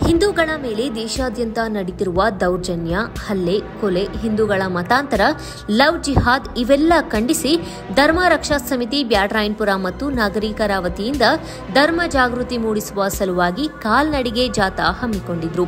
ಹಿಂದೂಗಳ ಮೇಲೆ ದೇಶಾದ್ಯಂತ ನಡೆದಿರುವ ದೌರ್ಜನ್ಯ, ಹಲ್ಲೆ, ಕೊಲೆ, ಹಿಂದೂಗಳ ಮತಾಂತರ, ಲವ್ ಜಿಹಾದ್ ಇವೆಲ್ಲ ಖಂಡಿಸಿ ಧರ್ಮ ರಕ್ಷಾ ಸಮಿತಿ ಬ್ಯಾಟರಾಯನಪುರ ಮತ್ತು ನಾಗರಿಕರ ವತಿಯಿಂದ ಧರ್ಮ ಜಾಗೃತಿ ಮೂಡಿಸುವ ಸಲುವಾಗಿ ಕಾಲ್ನಡಿಗೆ ಜಾಥಾ ಹಮ್ಮಿಕೊಂಡಿದ್ರು.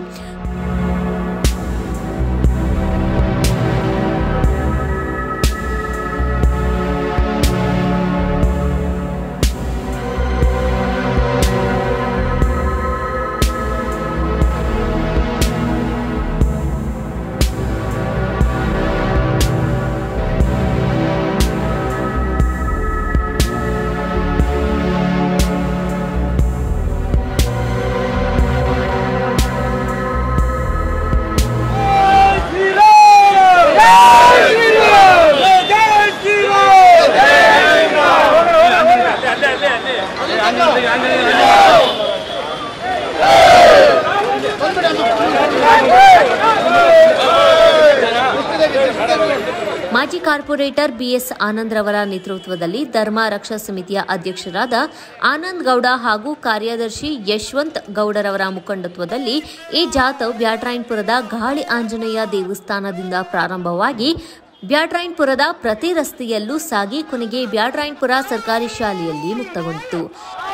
ಮಾಜಿ ಕಾರ್ಪೊರೇಟರ್ ಬಿಎಸ್ ಆನಂದ್ ರವರ ನೇತೃತ್ವದಲ್ಲಿ ಧರ್ಮ ರಕ್ಷಾ ಸಮಿತಿಯ ಅಧ್ಯಕ್ಷರಾದ ಆನಂದ್ ಗೌಡ ಹಾಗೂ ಕಾರ್ಯದರ್ಶಿ ಯಶವಂತ್ ಗೌಡರವರ ಮುಖಂಡತ್ವದಲ್ಲಿ ಈ ಜಾಥಾವು ಬ್ಯಾಟರಾಯನಪುರದ ಗಾಳಿ ಆಂಜನೇಯ ದೇವಸ್ಥಾನದಿಂದ ಪ್ರಾರಂಭವಾಗಿ ಬ್ಯಾಟರಾಯನಪುರದ ಪ್ರತಿ ರಸ್ತೆಯಲ್ಲೂ ಸಾಗಿ ಕೊನೆಗೆ ಬ್ಯಾಟರಾಯನಪುರ ಸರ್ಕಾರಿ ಶಾಲೆಯಲ್ಲಿ ಮುಕ್ತಗೊಂಡಿತು.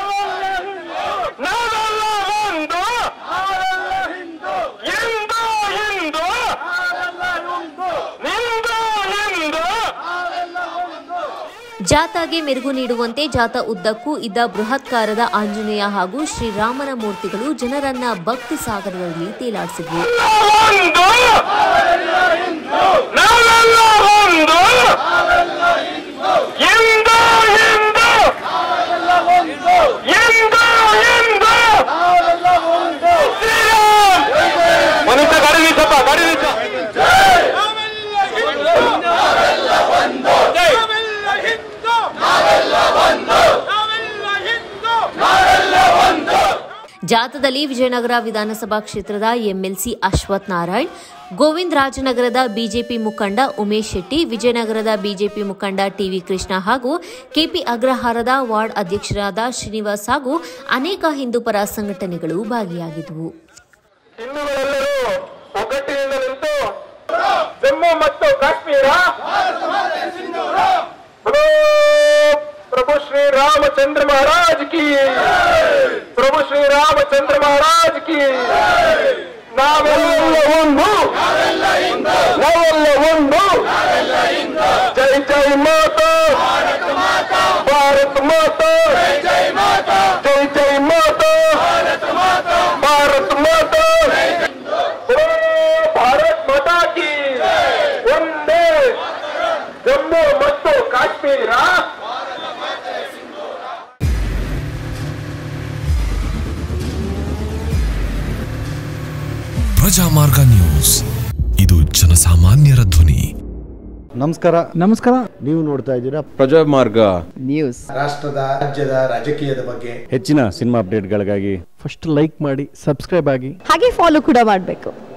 ಜಾಥಾಗೆ ಮೆರುಗು ನೀಡುವಂತೆ ಜಾಥಾ ಉದ್ದಕ್ಕೂ ಇದ್ದ ಬೃಹತ್ಕಾರದ ಆಂಜನೇಯ ಹಾಗೂ ಶ್ರೀರಾಮನ ಮೂರ್ತಿಗಳು ಜನರನ್ನ ಭಕ್ತಿ ಸಾಗರದಲ್ಲಿ ತೇಲಾಡಿಸಿದ್ವು. ಜಾಥಾದಲ್ಲಿ ವಿಜಯನಗರ ವಿಧಾನಸಭಾ ಕ್ಷೇತ್ರದ ಎಂಎಲ್ಸಿ ಅಶ್ವಥ್ ನಾರಾಯಣ್, ಗೋವಿಂದ ರಾಜನಗರದ ಬಿಜೆಪಿ ಮುಖಂಡ ಉಮೇಶ್ ಶೆಟ್ಟಿ, ವಿಜಯನಗರದ ಬಿಜೆಪಿ ಮುಖಂಡ ಟಿವಿ ಕೃಷ್ಣ ಹಾಗೂ ಕೆಪಿ ಅಗ್ರಹಾರದ ವಾರ್ಡ್ ಅಧ್ಯಕ್ಷರಾದ ಶ್ರೀನಿವಾಸ್ ಹಾಗೂ ಅನೇಕ ಹಿಂದೂಪರ ಸಂಘಟನೆಗಳು ಭಾಗಿಯಾಗಿದ್ದವು. ಹಿಂದೂಗಳೆಲ್ಲರೂ ಒಗ್ಗಟ್ಟಿನಿಂದ ನಿಂತು ಜಮ್ಮು ಮತ್ತು ಕಾಶ್ಮೀರ प्रभु श्री रामचंद्र महाराज की, प्रभु श्री रामचंद्र महाराज की. नावेल्ल ಒಂದು, जय जय माता भारत माता, जय माता, जय जय माता भारत माता, भारत माता की. ಒಂದೇ ಜಮ್ಮು ಮತ್ತು ಕಾಶ್ಮೀರ. ಪ್ರಜಾಮಾರ್ಗ ನ್ಯೂಸ್, ಇದು ಜನಸಾಮಾನ್ಯರ ಧ್ವನಿ. ನಮಸ್ಕಾರ. ನೀವು ನೋಡ್ತಾ ಇದ್ದೀರಾ ಪ್ರಜಾಮಾರ್ಗ ನ್ಯೂಸ್. ರಾಷ್ಟ್ರದ, ರಾಜ್ಯದ, ರಾಜಕೀಯದ ಬಗ್ಗೆ ಹೆಚ್ಚಿನ ಸಿನಿಮಾ ಅಪ್ಡೇಟ್ಗಳಿಗಾಗಿ ಫಸ್ಟ್ ಲೈಕ್ ಮಾಡಿ, ಸಬ್ಸ್ಕ್ರೈಬ್ ಆಗಿ, ಹಾಗೆ ಫಾಲೋ ಕೂಡ ಮಾಡಬೇಕು.